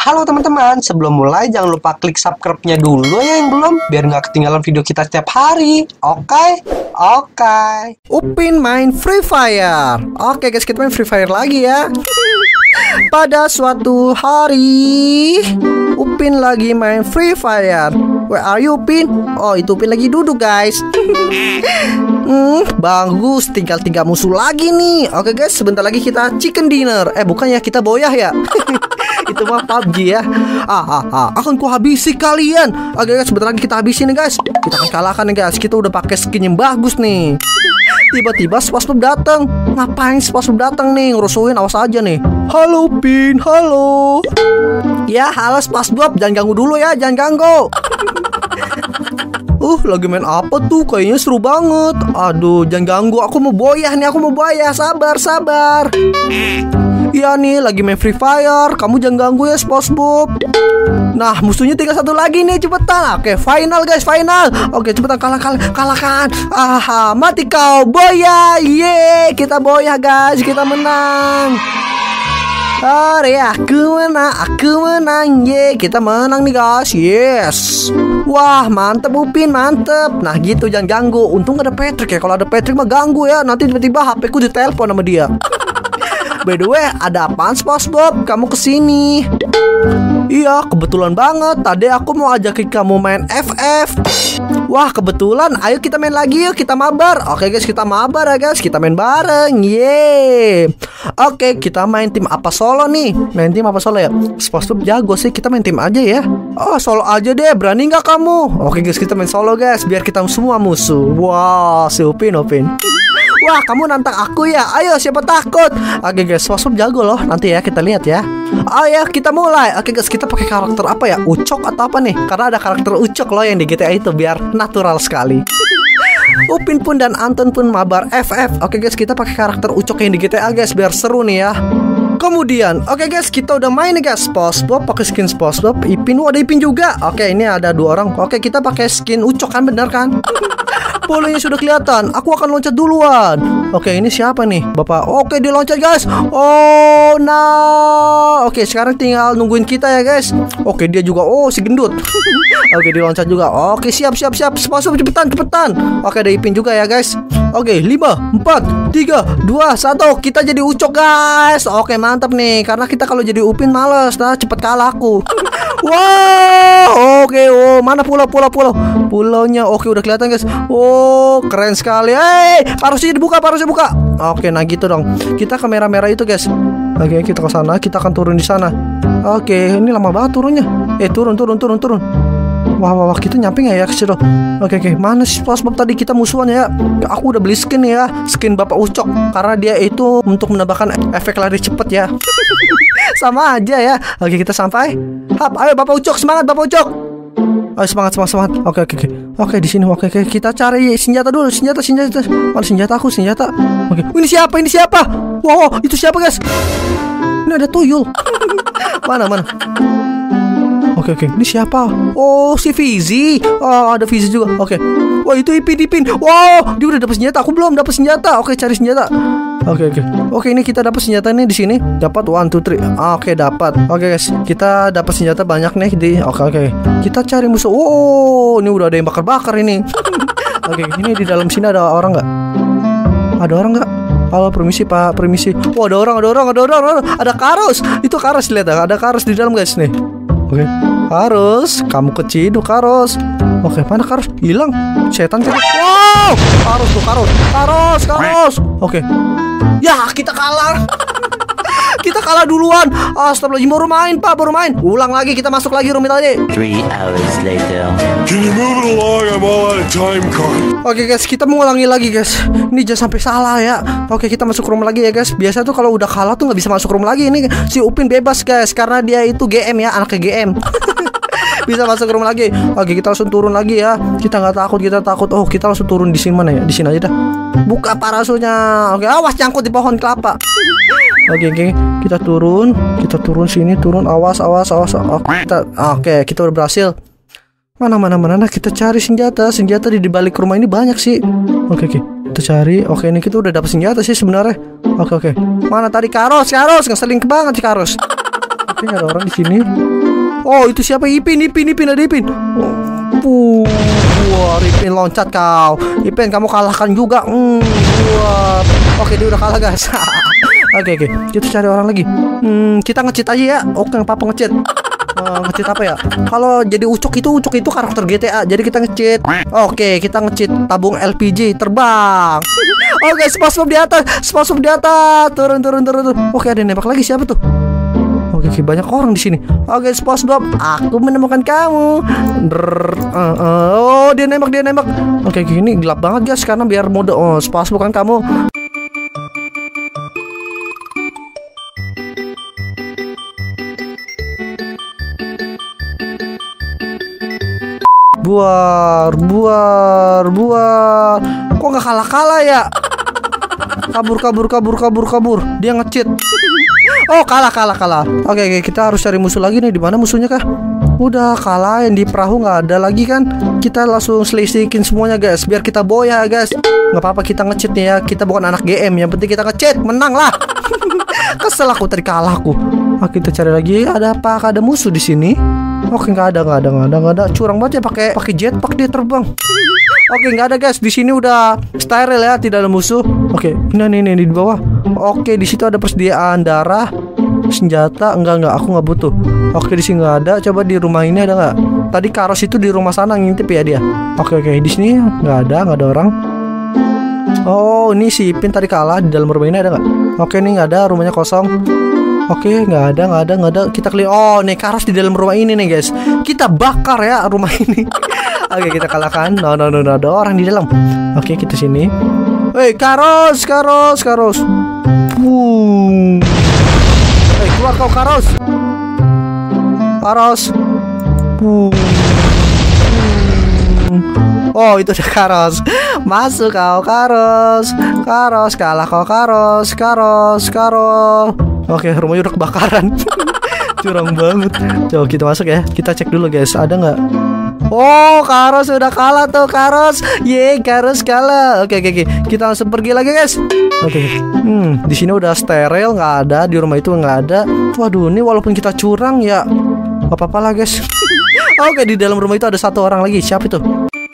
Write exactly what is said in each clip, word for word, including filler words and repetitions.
Halo teman-teman, sebelum mulai jangan lupa klik subscribe-nya dulu ya yang belum, biar nggak ketinggalan video kita setiap hari. Oke? Oke. Upin main Free Fire. Oke guys, kita main Free Fire lagi ya. Pada suatu hari, Upin lagi main Free Fire. Where are you, Upin? Oh, itu Upin lagi duduk guys. Hmm, bagus, tinggal tiga musuh lagi nih. Oke guys, sebentar lagi kita chicken dinner. Eh, bukan ya, kita boyah ya. Itu mah P U B G ya. Ah, ah, ah, akan ku habisi kalian. Oke guys, sebentar lagi kita habisin nih guys. Kita akan kalahkan nih guys. Kita udah pakai skin yang bagus nih. Tiba-tiba SpongeBob datang. Ngapain SpongeBob datang nih? Ngerusuhin, awas aja nih. Halo Pin, halo. Ya, halo SpongeBob, jangan ganggu dulu ya, jangan ganggu. Uh, lagi main apa tuh? Kayaknya seru banget. Aduh, jangan ganggu. Aku mau boyah nih, aku mau boyah. Sabar, sabar. Iya nih, lagi main Free Fire. Kamu jangan ganggu ya, SpongeBob. Nah, musuhnya tinggal satu lagi nih, cepetan. Oke, final guys, final. Oke, cepetan, kalah, kalah, kalahkan. Aha, mati kau, boyah. Yeay, kita boyah guys, kita menang. Hore, aku menang, aku menang. Yeay, kita menang nih guys. Yes. Wah, mantep Upin, mantep. Nah gitu, jangan ganggu. Untung ada Patrick ya. Kalau ada Patrick mah ganggu ya. Nanti tiba-tiba H P ku ditelepon sama dia. By the way, ada apaan SpongeBob? Kamu kesini? Iya, kebetulan banget. Tadi aku mau ajakin kamu main F F. Wah, kebetulan. Ayo kita main lagi yuk, kita mabar. Oke guys, kita mabar ya guys. Kita main bareng. Yeay. Oke, kita main tim apa solo nih? Main tim apa solo ya? SpongeBob jago sih, kita main tim aja ya. Oh, solo aja deh. Berani nggak kamu? Oke guys, kita main solo guys. Biar kita semua musuh. Wow, si Upin, Upin. Wah, kamu nantang aku ya? Ayo, siapa takut? Oke guys, SpongeBob jago loh. Nanti ya kita lihat ya. Ayo kita mulai. Oke guys, kita pakai karakter apa ya? Ucok atau apa nih? Karena ada karakter Ucok loh yang di G T A itu, biar natural sekali. Upin pun dan Anton pun mabar F F. Oke guys, kita pakai karakter Ucok yang di G T A guys, biar seru nih ya. Kemudian, oke guys, kita udah main nih guys. SpongeBob pakai skin SpongeBob. Ipin, oh, ada Ipin juga. Oke, ini ada dua orang. Oke, kita pakai skin Ucok kan, bener kan? Polanya sudah kelihatan. Aku akan loncat duluan. Oke, ini siapa nih? Bapak. Oke, dia loncat guys. Oh no. Oke, sekarang tinggal nungguin kita ya guys. Oke, dia juga. Oh, si gendut. Oke, dia loncat juga. Oke, siap, siap, siap. SpongeBob cepetan, cepetan. Oke, ada Ipin juga ya guys. Oke, lima, empat, tiga, dua, satu. Kita jadi Ucok guys. Oke, mantap nih. Karena kita kalau jadi Upin males. Nah, cepet kalah aku. Wow. Oke, oh, mana pulau, pulau, pulau. Pulaunya. Oke, udah kelihatan guys. Oh, keren sekali. Hei, harusnya dibuka, harusnya buka. Oke, nah gitu dong. Kita ke merah-merah itu guys. Oke, kita ke sana. Kita akan turun di sana. Oke, ini lama banget turunnya. Eh, turun, turun, turun, turun. Wah, wah, wah, kita nyampe nggak ya ke situ? Oke, oke, mana sih SpongeBob tadi? Kita musuhan ya. Aku udah beli skin ya, skin Bapak Ucok, karena dia itu untuk menambahkan efek lari cepet ya. Sama aja ya. Oke, kita sampai. Hap, ayo Bapak Ucok, semangat Bapak Ucok. Ayo semangat, semangat, semangat. Oke, oke, oke. Oke, di sini. Oke, oke, kita cari senjata dulu. Senjata, senjata. Mana senjata aku? Senjata. Oke. Ini siapa? Ini siapa? Wow, itu siapa guys? Ini ada tuyul. Mana, mana? Oke, oke, ini siapa? Oh, si Fizi. Oh, ada Fizi juga. Oke. Wah, itu Ipin, Ipin. Wow, dia udah dapat senjata. Aku belum dapat senjata. Oke, cari senjata. Oke, oke. Oke, ini kita dapat senjata nih di sini. Dapat one, two, three. Oke, dapat. Oke, guys. Kita dapat senjata banyak nih di. Oke, oke. Kita cari musuh. Oh, ini udah ada yang bakar-bakar ini. Oke, ini di dalam sini ada orang nggak? Ada orang nggak? Halo, permisi Pak, permisi. Oh, ada orang, ada orang, ada orang, ada, orang. Ada Karos. Itu Karos, lihat ya. Ada Karos di dalam guys nih. Oke, Karos, kamu keciduk Karos. Oke, mana Karos? Hilang. Setan kan? Wow, Karos tuh, Karos, Karos, Karos. Oke, ya kita kalah. Kita kalah duluan. Astagfirullahaladzim, baru main Pak, baru main. Ulang lagi, kita masuk lagi rumit aja. Three hours later. Can you move it along? I'm all out of time card. Oke guys, kita mengulangi lagi guys. Ini jangan sampai salah ya. Oke, kita masuk room lagi ya guys. Biasa tuh kalau udah kalah tuh nggak bisa masuk room lagi. Ini si Upin bebas guys, karena dia itu G M ya, anaknya G M. Bisa masuk room lagi. Oke, kita langsung turun lagi ya. Kita nggak takut, kita takut. Oh, kita langsung turun di sini mana ya? Di sini aja dah. Buka parasunya. Oke, awas nyangkut di pohon kelapa. Oke, oke, kita turun, kita turun sini, turun, awas, awas, awas. Oke, kita, oke, kita udah berhasil. Mana, mana, mana, nah, kita cari senjata, senjata di balik rumah ini banyak sih. Oke, oke, kita cari. Oke, ini kita udah dapat senjata sih sebenarnya. Oke, oke, mana tadi Karos, Karos, ngeselin banget sih Karos. Oke, ada orang di sini. Oh, itu siapa? Ipin, Ipin, Ipin, ada Ipin. Oh, wah, Ipin loncat kau. Ipin, kamu kalahkan juga. Hmm, wah. Oke, dia udah kalah, guys. Oke, oke. Kita cari orang lagi. Hmm, kita nge-cheat aja ya. Oke, nggak apa-apa nge-cheat. Uh, nge-cheat apa ya? Kalau jadi Ucok itu, Ucok itu karakter G T A. Jadi kita nge-cheat. Oke, kita nge-cheat tabung L P G terbang. Oke, SpongeBob di atas. SpongeBob di atas. Turun, turun, turun, turun. Oke, ada yang nembak lagi. Siapa tuh? Oke, oke, banyak orang di sini. Oke, SpongeBob, aku menemukan kamu. Drrr, uh, uh, oh, dia nembak, dia nembak. Oke, oke, ini gelap banget guys karena biar mode oh, SpongeBob kan kamu. Buar, buar, buar. Kok nggak kalah-kalah ya? Kabur, kabur, kabur, kabur, kabur. Dia nge-cheat. Oh, kalah, kalah, kalah. Oke, oke, kita harus cari musuh lagi nih. Di mana musuhnya kah? Udah kalah, yang di perahu nggak ada lagi kan? Kita langsung selisikin semuanya guys, biar kita boya guys. Nggak apa-apa kita nge-cheat nih ya. Kita bukan anak G M, yang penting kita nge-cheat, menang lah. Kesel aku tadi kalah aku. Oke, kita cari lagi. Ada apa? Ada musuh di sini? Oke, nggak ada, nggak ada, nggak ada, nggak ada. Curang banget ya pakai pakai jetpack dia terbang. Oke, nggak ada guys. Di sini udah steril ya, tidak ada musuh. Oke, ini nih, nih di bawah. Oke, di situ ada persediaan darah, senjata. Enggak, enggak, aku nggak butuh. Oke, di sini nggak ada. Coba di rumah ini ada nggak? Tadi Karos itu di rumah sana ngintip ya dia. Oke, oke, di sini nggak ada, nggak ada orang. Oh, ini si Ipin tadi kalah. Di dalam rumah ini ada nggak? Oke, ini nggak ada, rumahnya kosong. Oke, nggak ada, nggak ada, nggak ada. Kita keliling. Oh, nih Karos di dalam rumah ini nih guys. Kita bakar ya rumah ini. Oke, kita kalahkan. No, no, no, no, ada orang di dalam. Oke, kita sini. Hei, Karos, Karos, Karos. Wuh. Hei, keluar kau Karos. Karos. Wuh. Oh, itu ada Karos. Masuk kau Karos. Karos, kalah kau Karos. Karos, Karos. Oke, rumahnya udah kebakaran. Curang banget. Coba kita masuk ya. Kita cek dulu guys, ada nggak? Oh, Karos udah kalah tuh, Karos. Ye, Karos kalah. Oke, oke, oke. Kita langsung pergi lagi guys. Oke. Hmm, di sini udah steril, nggak ada. Di rumah itu nggak ada. Waduh, ini walaupun kita curang ya, nggak apa-apa lah guys. Oke, di dalam rumah itu ada satu orang lagi. Siapa itu?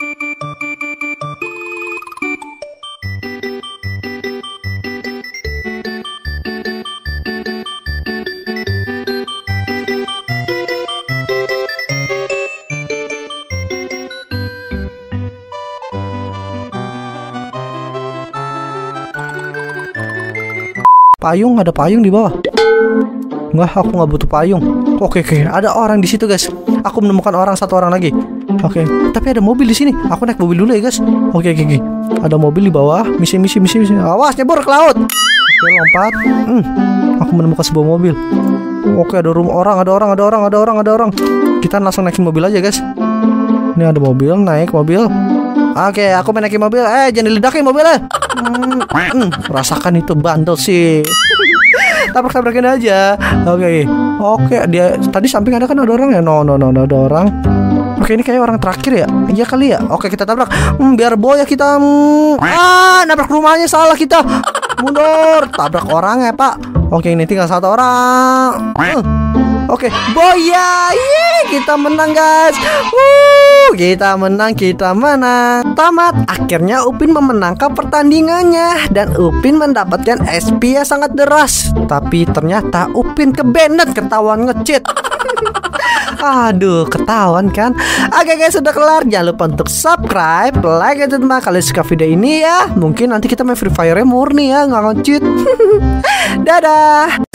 Payung, ada payung di bawah. Nggak, aku nggak butuh payung. Oke, oke, ada orang di situ guys. Aku menemukan orang, satu orang lagi. Oke, tapi ada mobil di sini. Aku naik mobil dulu ya guys. Oke, oke, oke. Ada mobil di bawah. Misi, misi, misi, misi. Awas, nyebur ke laut. Oke, lompat. Hmm, aku menemukan sebuah mobil. Oke, ada rumah orang, ada orang, ada orang, ada orang, ada orang. Kita langsung naikin mobil aja guys. Ini ada mobil, naik mobil. Oke, aku main naikin mobil. Eh, jangan diledakin mobilnya. Hmm, hmm, rasakan itu bandel sih. Tabrak-tabrakin aja. Oke, oke. Dia tadi samping ada kan ada orang ya? No, no, no, no, ada orang. Oke, ini kayak orang terakhir ya? Iya kali ya. Oke, kita tabrak. Hmm, biar boya kita. Hmm. Ah, nabrak rumahnya, salah kita. Mundur, tabrak orang ya Pak. Oke, ini tinggal satu orang. Hmm. Oke, boya, yeay, kita menang guys. Wuh, kita menang, kita menang. Tamat. Akhirnya Upin memenangkan pertandingannya dan Upin mendapatkan S P yang sangat deras. Tapi ternyata Upin kebenet ketahuan nge-cheat. Aduh, ketahuan kan. Oke guys, sudah kelar. Jangan lupa untuk subscribe, like, dan teman kalian suka video ini ya. Mungkin nanti kita main Free Fire murni ya, nggak nge-cheat. Dadah.